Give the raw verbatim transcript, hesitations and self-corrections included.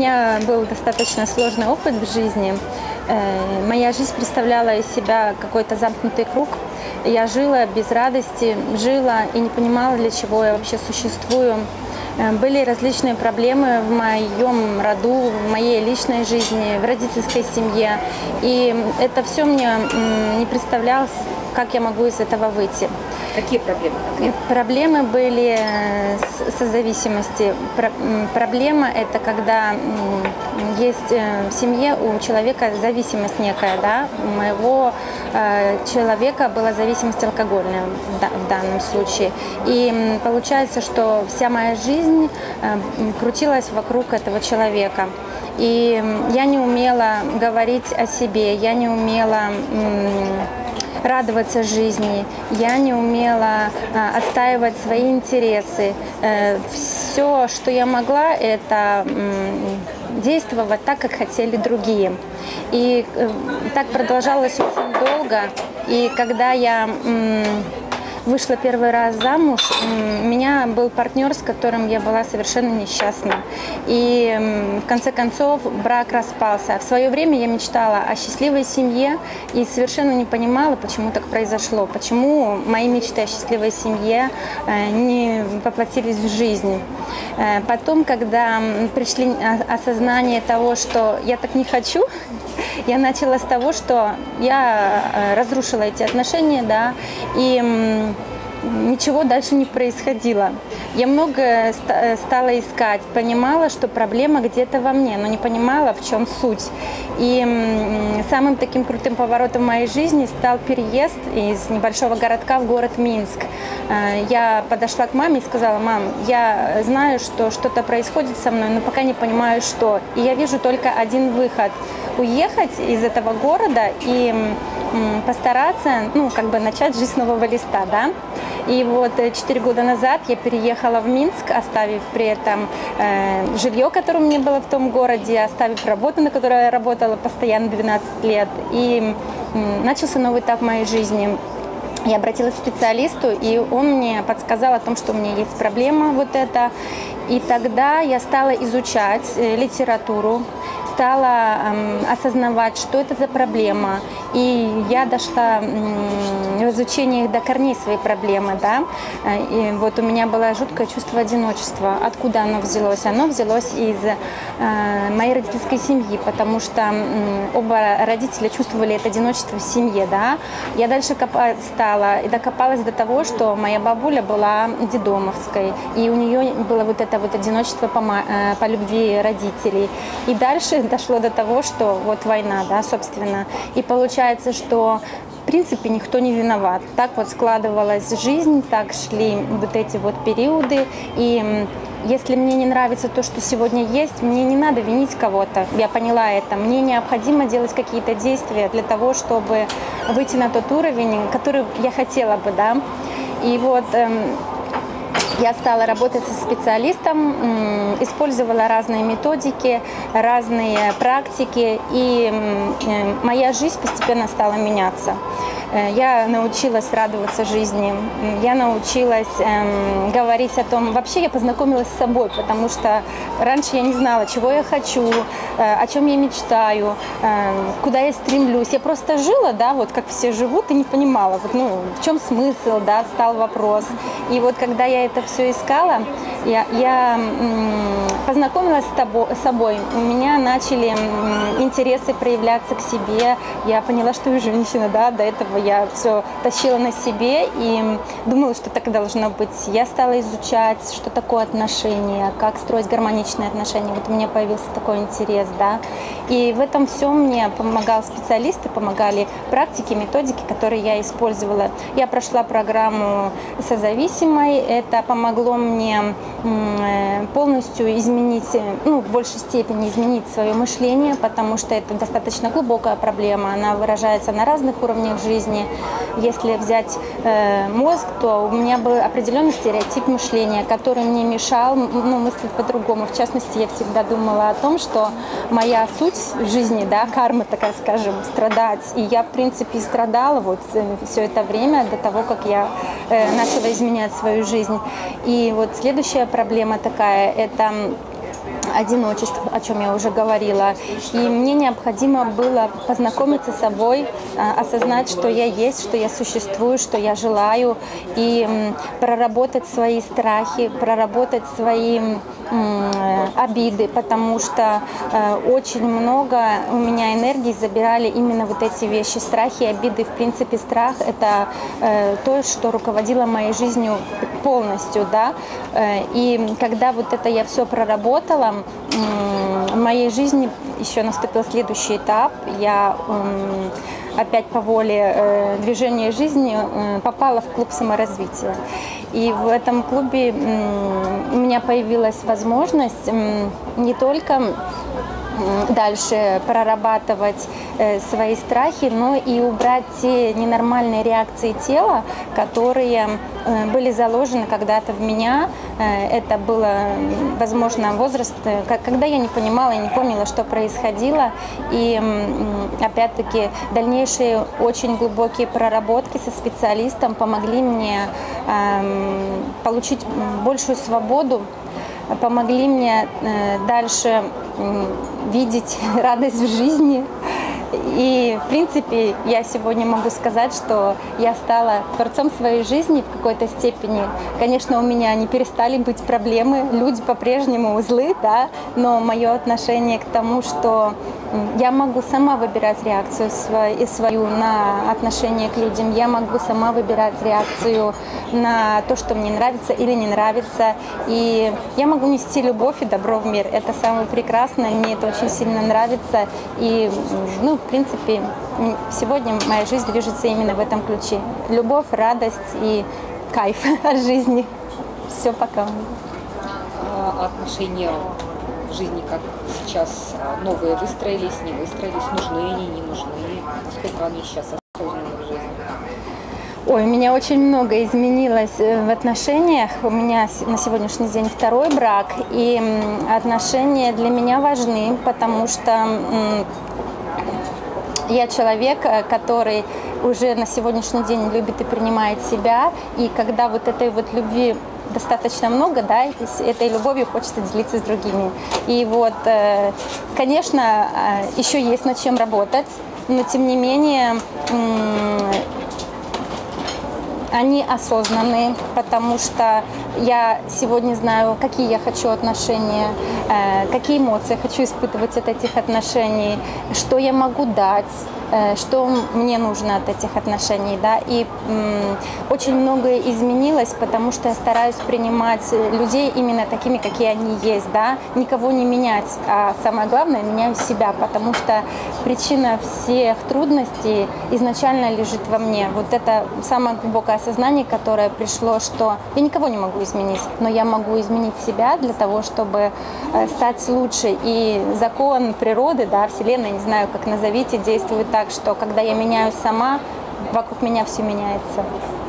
У меня был достаточно сложный опыт в жизни. Моя жизнь представляла из себя какой-то замкнутый круг. Я жила без радости, жила и не понимала, для чего я вообще существую. Были различные проблемы в моем роду, в моей личной жизни, в родительской семье. И это все мне не представлялось, как я могу из этого выйти. Какие проблемы? Проблемы были созависимости. Проблема – это когда есть в семье у человека зависимость некая. Да? У моего человека была зависимость алкогольная в данном случае. И получается, что вся моя жизнь крутилась вокруг этого человека. И я не умела говорить о себе, я не умела радоваться жизни, я не умела а, отстаивать свои интересы. Э, все, что я могла, это м, действовать так, как хотели другие. И э, так продолжалось очень долго. И когда я м, вышла первый раз замуж, у меня был партнер, с которым я была совершенно несчастна. И в конце концов брак распался. В свое время я мечтала о счастливой семье и совершенно не понимала, почему так произошло, почему мои мечты о счастливой семье не воплотились в жизнь. Потом, когда пришли осознание того, что я так не хочу, я начала с того, что я разрушила эти отношения, да, и ничего дальше не происходило. Я много стала искать, понимала, что проблема где-то во мне, но не понимала, в чем суть. И самым таким крутым поворотом в моей жизни стал переезд из небольшого городка в город Минск. Я подошла к маме и сказала: мам, я знаю, что что-то происходит со мной, но пока не понимаю, что. И я вижу только один выход – уехать из этого города и постараться, ну, как бы начать жизнь с нового листа, да. И вот четыре года назад я переехала в Минск, оставив при этом э, жилье, которое у меня было в том городе, оставив работу, на которой я работала постоянно двенадцать лет. И э, начался новый этап моей жизни. Я обратилась к специалисту, и он мне подсказал о том, что у меня есть проблема вот эта. И тогда я стала изучать э, литературу, стала э, осознавать, что это за проблема. И я дошла э, в изучении до корней своей проблемы. Да? И вот у меня было жуткое чувство одиночества. Откуда оно взялось? Оно взялось из э, моей родительской семьи, потому что э, оба родителя чувствовали это одиночество в семье. Да? Я дальше копать стала и докопалась до того, что моя бабуля была детдомовской, и у нее было вот это вот одиночество по, э, по любви родителей. И дальше дошло до того, что вот война, да, собственно. И получается, что в принципе никто не виноват. Так вот складывалась жизнь, так шли вот эти вот периоды. И если мне не нравится то, что сегодня есть, мне не надо винить кого-то. Я поняла это. Мне необходимо делать какие-то действия для того, чтобы выйти на тот уровень, который я хотела бы, да. И вот я стала работать со специалистом, использовала разные методики, разные практики, и моя жизнь постепенно стала меняться. Я научилась радоваться жизни, я научилась эм, говорить о том, вообще я познакомилась с собой, потому что раньше я не знала, чего я хочу, э, о чем я мечтаю, э, куда я стремлюсь. Я просто жила, да, вот как все живут, и не понимала, вот, ну, в чем смысл, да, стал вопрос. И вот когда я это все искала, я, я м, познакомилась с, тобой, с собой, у меня начали м, интересы проявляться к себе, я поняла, что я женщина, да, до этого я все тащила на себе и думала, что так должно быть. Я стала изучать, что такое отношения, как строить гармоничные отношения. Вот у меня появился такой интерес, да. И в этом всем мне помогал специалисты, помогали практики, методики, которые я использовала. Я прошла программу созависимой. Это помогло мне полностью изменить, ну, в большей степени изменить свое мышление, потому что это достаточно глубокая проблема. Она выражается на разных уровнях жизни. Если взять э, мозг, то у меня был определенный стереотип мышления, который мне мешал, ну, мыслить по-другому. В частности, я всегда думала о том, что моя суть в жизни, да, карма, такая скажем, страдать. И я, в принципе, и страдала вот все это время до того, как я э, начала изменять свою жизнь. И вот следующая проблема такая – это одиночество, о чем я уже говорила. И мне необходимо было познакомиться с собой, осознать, что я есть, что я существую, что я желаю, и проработать свои страхи, проработать свои обиды, потому что очень много у меня энергии забирали именно вот эти вещи, страхи, обиды. В принципе, страх – это то, что руководило моей жизнью полностью, да. И когда вот это я все проработала, в моей жизни еще наступил следующий этап. Я опять по воле движения жизни попала в клуб саморазвития. И в этом клубе у меня появилась возможность не только дальше прорабатывать свои страхи, но и убрать те ненормальные реакции тела, которые были заложены когда-то в меня. Это было, возможно, возраст, когда я не понимала и не помнила, что происходило. И опять-таки дальнейшие очень глубокие проработки со специалистом помогли мне получить большую свободу, помогли мне дальше видеть радость в жизни. И, в принципе, я сегодня могу сказать, что я стала творцом своей жизни в какой-то степени. Конечно, у меня не перестали быть проблемы, люди по-прежнему злы, да, но мое отношение к тому, что я могу сама выбирать реакцию свою на отношение к людям, я могу сама выбирать реакцию на то, что мне нравится или не нравится. И я могу нести любовь и добро в мир. Это самое прекрасное, мне это очень сильно нравится. И, ну, в принципе, сегодня моя жизнь движется именно в этом ключе. Любовь, радость и кайф от жизни. Все, пока. А отношения в жизни, как сейчас, новые выстроились, не выстроились, нужны они, не нужны? Насколько они сейчас осознанны в жизни? Ой, у меня очень много изменилось в отношениях. У меня на сегодняшний день второй брак, и отношения для меня важны, потому что я человек, который уже на сегодняшний день любит и принимает себя, и когда вот этой вот любви достаточно много, да, и с этой любовью хочется делиться с другими. И вот, конечно, еще есть над чем работать, но тем не менее они осознанные, потому что я сегодня знаю, какие я хочу отношения, какие эмоции хочу испытывать от этих отношений, что я могу дать, что мне нужно от этих отношений, да, и м, очень многое изменилось, потому что я стараюсь принимать людей именно такими, какие они есть, да, никого не менять, а самое главное, меняю себя, потому что причина всех трудностей изначально лежит во мне. Вот это самое глубокое осознание, которое пришло, что я никого не могу изменить, но я могу изменить себя для того, чтобы стать лучше. И закон природы, да, Вселенной, не знаю, как назовите, действует так, что когда я меняюсь сама, вокруг меня все меняется.